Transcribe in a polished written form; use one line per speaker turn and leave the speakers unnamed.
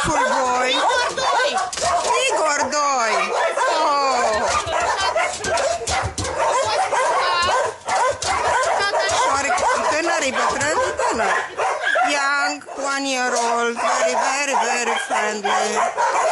beautiful boy. Igor 2. Oh. Tânăr, e bătrân, e tânăr. Young, 1 year old, very, very, very friendly.